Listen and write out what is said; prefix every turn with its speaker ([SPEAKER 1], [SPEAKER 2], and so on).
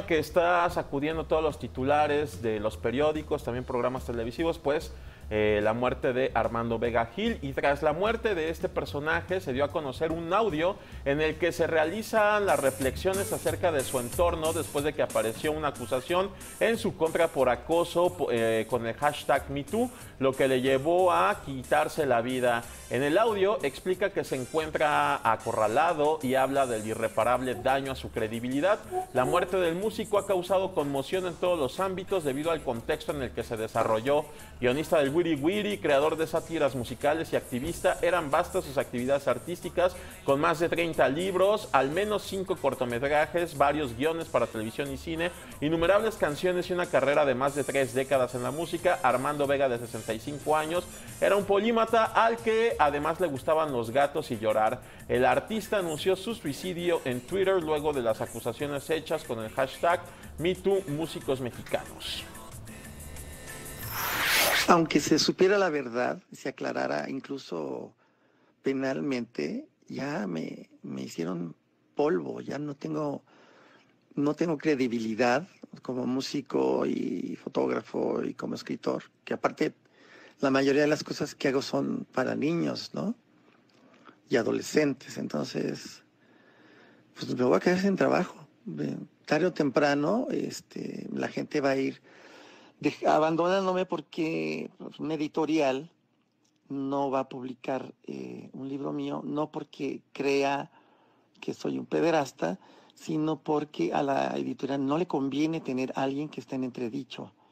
[SPEAKER 1] Que está sacudiendo todos los titulares de los periódicos, también programas televisivos, pues la muerte de Armando Vega Gil. Y tras la muerte de este personaje se dio a conocer un audio en el que se realizan las reflexiones acerca de su entorno después de que apareció una acusación en su contra por acoso con el hashtag MeToo, lo que le llevó a quitarse la vida. En el audio explica que se encuentra acorralado y habla del irreparable daño a su credibilidad. La muerte del músico ha causado conmoción en todos los ámbitos debido al contexto en el que se desarrolló. Guionista del Wiri Wiri, creador de sátiras musicales y activista, eran vastas sus actividades artísticas, con más de 30 libros, al menos 5 cortometrajes, varios guiones para televisión y cine, innumerables canciones y una carrera de más de 3 décadas en la música. Armando Vega, de 65 años, era un polímata al que además le gustaban los gatos y llorar. El artista anunció su suicidio en Twitter luego de las acusaciones hechas con el hashtag MeToo Músicos Mexicanos.
[SPEAKER 2] Aunque se supiera la verdad, se aclarara incluso penalmente, ya me hicieron polvo, ya no tengo credibilidad como músico y fotógrafo y como escritor, que aparte la mayoría de las cosas que hago son para niños, ¿no? Y adolescentes, entonces pues me voy a quedar sin trabajo. Tarde o temprano la gente va a ir abandonándome porque pues, una editorial no va a publicar un libro mío, no porque crea que soy un pederasta, sino porque a la editorial no le conviene tener a alguien que esté en entredicho.